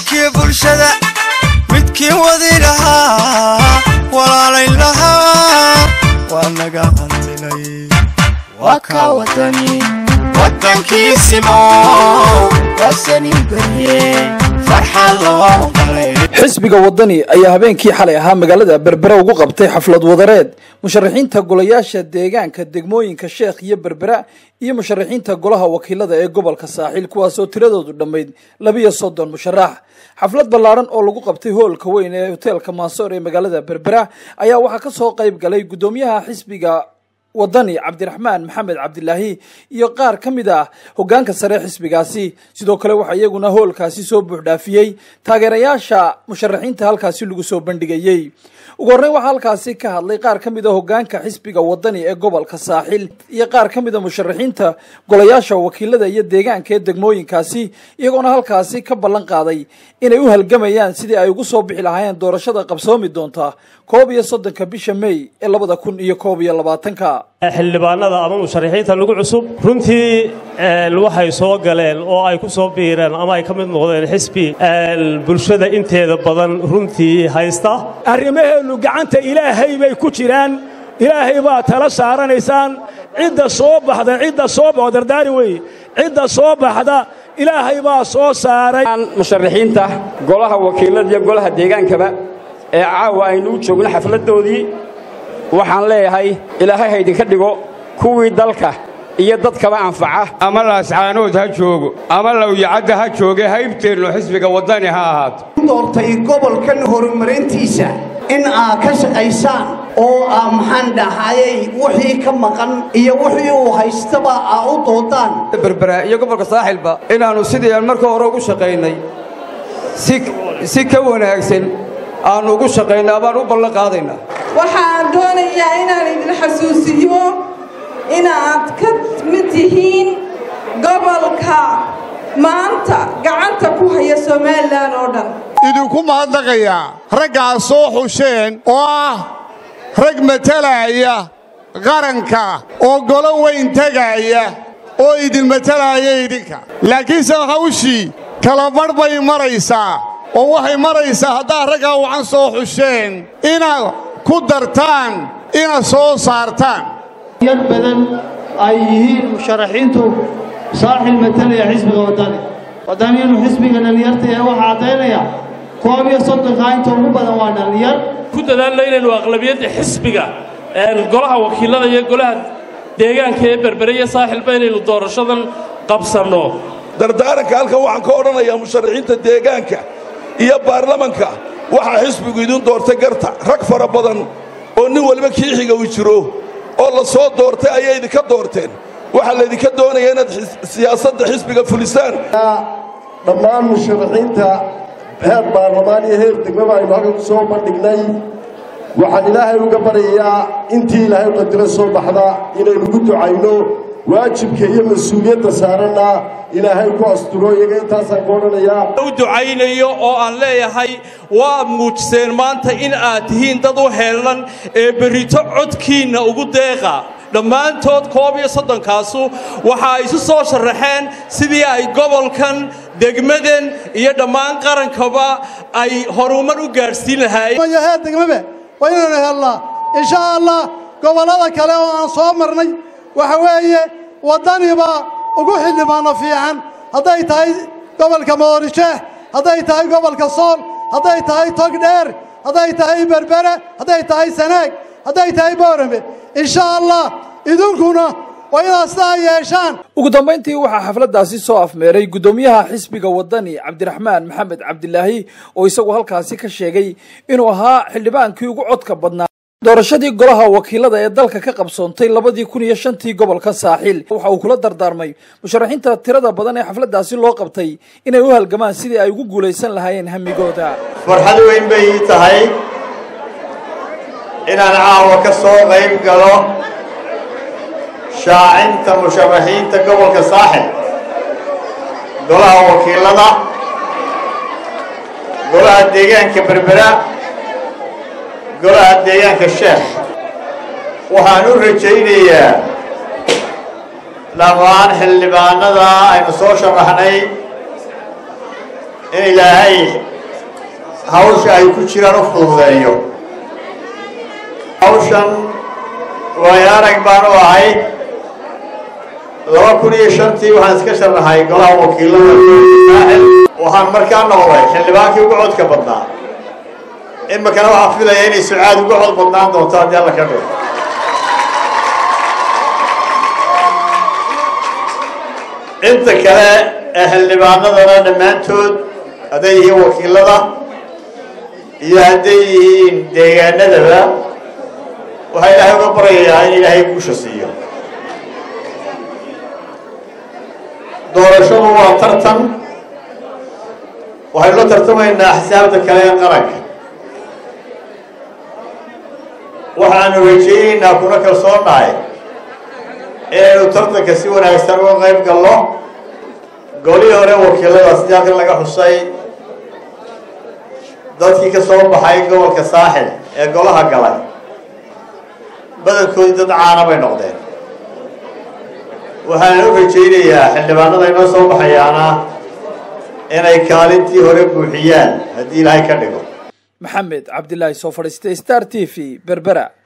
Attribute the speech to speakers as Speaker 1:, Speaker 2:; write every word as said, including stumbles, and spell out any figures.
Speaker 1: وكيف الشذا متكي وذي لها ولا لين لها وانا قاعد لي وكا وطني وطن كيسمو وسني بريه فرحة الله
Speaker 2: xisbiga wadani ayaa habeenkii xalay ahaa magaalada Berbera ugu qabtay xaflad wadareed musharaxiinta golayaasha deegaanka degmooyinka Sheekh iyo Berbera iyo musharaxiinta golaha wakiilada ee gobolka Saaxil kuwaas oo tiradoodu dhameyd laba iyo soddon musharax xaflad ballaaran oo lagu qabtay hoolka weyn ee hotelka Mansour ee magaalada Berbera ayaa waxa ka soo qayb galay gudoomiyaha xisbiga wadani Cabdiraxmaan Maxamed Cabdilaahi iyo qaar kamid ah hogaanka sare xisbigaasi sidoo kale waxa iyaguna hoolkaasi soo buuxdaafiyay taageerayaasha musharaxiinta halkaasi lagu soo bandhigayay ugu horreyn waxa halkaasi ka hadlay qaar kamid ah hogaanka xisbiga wadani ee gobolka Saaxil iyo qaar kamid ah musharaxiinta golayaasha wakiilada iyo deegaanka ee degmooyinkaasi iyagoona halkaasi ka ballan qaaday inay u halgamayaan sidii ay ugu soo bixi lahaayeen doorashada qabsoomi doonta koob iyo soddonka bisha May ee labada kun iyo koob iyo labaatanka
Speaker 3: xildhibaanada ama musharaxiinta lagu cusub runtii waxay soo galeen oo ay ku soo biireen ama ay ka mid noqdeen xisbi bulshada inteeda badan runtii haysta
Speaker 4: arrimaheenu gacanta ilaahay bay ku jiraan ilaahay baa tala saaranaysaan cidda soo baxda cidda soo baxda dardaari way cidda soo baxda ilaahay baa soo saaray
Speaker 5: musharaxiinta golaha wakiilada iyo golaha deegaankaba ee caawa aynu joogno xafladoodii waxaan leeyahay ilaahay ha idinka dhigo kuwii dalka iyo dadkaba anfaca
Speaker 6: ama laascaanood ha joogo ama lawyacadda ha jooge haybteenno xisbiga wadani ha ahaato
Speaker 7: doortay gobolkan horumarintiisa in aa ka shaqaysaan oo aa maxaan dhahayay wixii ka maqan iyo wixii uu haystaba aa u doodaan
Speaker 8: Berbera iyo gobolka Saaxilba inaanu sidii aan markii hore ugu shaqaynay si si ka wanaagsan aanu ugu shaqaynaa baan u ballan qaadaynaa
Speaker 9: waxaan doonayaa inaan idin xasuusiyo inaad ka mid tihiin gobolka maanta gacanta ku haya Soomaaliland oo dhan
Speaker 10: idinku mahadnaqayaa raggaa soo xusheen oo ah rag matalaya qaranka oo golo weyn tagaya oo idin matalaya idinka laakiinse hawshii kala bar bay maraysaa oo waxay maraysaa haddaa raggaa waxaan soo xusheen inaad ku dartaan ina soo saartaan
Speaker 11: yar badan ay yihiin musharaxiintu saaxil matalaya xisbiga wadani wadani inuu xisbiga dhalinyarta ee waxa cadeynaya koob iyo soddonka inta ugu badan waa dhalinyar
Speaker 3: ku dadaalna inaynu aqlabiyadda xisbiga golaha wakiilada iyo golaha deegaanka ee Berbera iyo Saaxilba inaynu doorashadan qabsano
Speaker 12: dardaaranka halkan waxaan ka odhanayaa musharaxiinta deegaanka iyo baarlamanka waxa xisbigu idin doortay garta rag fara badan oo nin waliba kiixiga uu jiro oo la soo doortay ayay idinka doorteen waxa la idinka doonayaa inaad siyaasadda xisbiga fulisaan
Speaker 13: dhammaan musharaxiinta heer baarlamaan iyo heer degmaba aynu halkan ku soo bandhignay waxaan ilaahay uga baryayaa intii ilaahay qadiro soo baxda inaynu ku ducayno waajibka iyo mas'uuliyadda saarana ilaahay ku asturo iyaga intaasaan ku odhanayaa
Speaker 14: u ducaynayo oo aan leeyahay waa muujiseen maanta in aad tihiin dad u heelan ee berito codkiinna ugu deeqa dhammaantood koob iyo soddonkaasu waxa ay isu soo sharaxeen sidii ay gobolkan degmadan iyo dhammaan qarankaba ay horumar u gaarsiin lahaayeen
Speaker 15: degmada waa inaynu helnaa insha allah gobollada kale oo aan soo marnay waxa weeye wadaniba ugu xildhibaano fiican hadday tahay gobolka Moorijeex hadday tahay gobolka Sool hadday tahay Togdheer hadday tahay Berbera hadday tahay Sanaag hadday tahay Boorame insha Allah idinkuna waa inaad sidaa yeeshaan
Speaker 2: ugu dambeyntii waxaa xafladaasi soo afmeeray gudoomiyaha xisbiga wadani Cabdiraxmaan Maxamed Cabdilaahi oo isagu halkaasi ka sheegay inuu ahaa xildhibaankii ugu codka badnaa doorashadii golaha wakiilada ee dalka ka qabsoontay labadii kun iyo shantii gobolka Saaxil waxa uu kula dardaarmay musharaxiinta tirada badan ee xafladaasi loo qabtay inay u halgamaan sidii ay ugu guuleysan lahaayeen hamigooda
Speaker 16: farxad weyn bay tahay inaan caawa ka soo qayb galo shaacinta musharaxiinta gobolka Saaxil golaha wakiilada golaha deegaanka Berbera golaha deegaanka Sheekh waxaan u rajaynayaa dhammaan xildhibaanada aynu soo sharaxnay in ilaahay hawsha ay ku jiraan u fududeeyo. hawshan waayo arag baan u ahay laba kun iyo shantii waxaan iska sharaxay golaha wakiilada saaxil waxaan markaa noqday xildhibaankii ugu codka badnaa imakana waxaan filaya inay sucaad ugu cod badnaan doonto haddii alla ka dhigo. inta kale ee xildhibaanadana dhammaantood hadday yihiin wakiilada iyo hadday yihiin deegaanadaba waxaa ilaahay uga baryayaa in ilaahay guusha siiyo. doorashadu waa tartan waxaynu la tartamaynaa xisaabta kale ee qaranka. waxaanu rajaynaynaa kuna kalsoonahay inaynu tartanka si wanaagsan uga qayb galno. golihii hore wakiilada sidii halkan laga xusay dadkii ka soo baxay gobolka saaxil ee golaha galay badankoodii dad caana bay noqdeen. waxaan u rajaynayaa xildhibaanada inoo soo baxayaana inay kaalintii hore buuxiyaan haddii ilaahay ka dhigo.
Speaker 2: maxamed cabdilaahi soo fadhiistay star t v berbera.